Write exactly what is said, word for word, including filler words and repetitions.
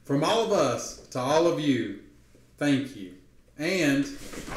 From all of us to all of you, thank you. And